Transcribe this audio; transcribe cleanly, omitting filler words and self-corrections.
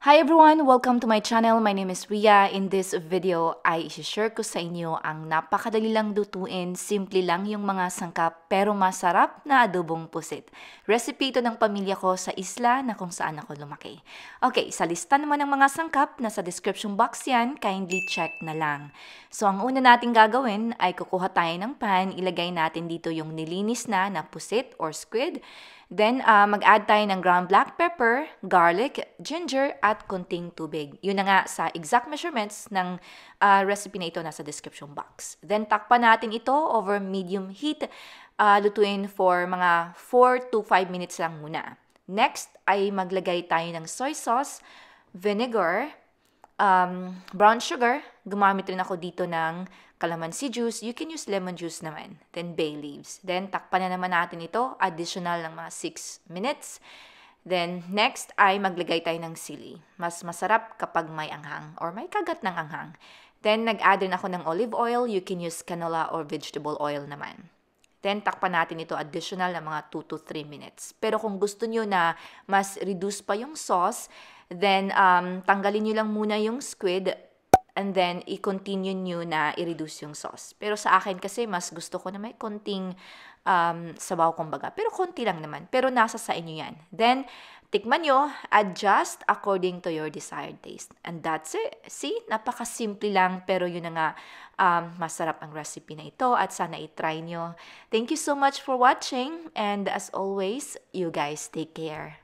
Hi everyone! Welcome to my channel. My name is Ria. In this video ay i-share ko sa inyo ang napakadali lang lutuin, simple lang yung mga sangkap pero masarap na adobong pusit. Recipe ito ng pamilya ko sa isla na kung saan ako lumaki. Okay, sa lista naman ng mga sangkap, nasa description box yan, kindly check na lang. So ang una natin gagawin ay kukuha tayo ng pan, ilagay natin dito yung nilinis na pusit or squid. Then, mag-add tayo ng ground black pepper, garlic, ginger, at kunting tubig. Yun na nga sa exact measurements ng recipe na ito nasa description box. Then, takpan natin ito over medium heat. Lutuin for mga 4 to 5 minutes lang muna. Next, ay maglagay tayo ng soy sauce, vinegar, brown sugar. Gumamit rin ako dito ng calamansi juice. You can use lemon juice naman. Then bay leaves. Then takpan na naman natin ito. Additional ng mga 6 minutes. Then next ay maglagay tayo ng sili. Mas masarap kapag may anghang or may kagat ng anghang. Then nag-add din ako ng olive oil. You can use canola or vegetable oil naman. Then, takpan natin ito additional na mga 2 to 3 minutes. Pero kung gusto nyo na mas reduce pa yung sauce, then tanggalin nyo lang muna yung squid and then i-continue nyo na i-reduce yung sauce. Pero sa akin kasi mas gusto ko na may konting sabaw kumbaga. Pero konti lang naman. Pero nasa sa inyo yan. Then, tikman nyo, adjust according to your desired taste. And that's it. See, napakasimple lang pero yun na nga masarap ang recipe na ito at sana i-try nyo. Thank you so much for watching and as always, you guys take care.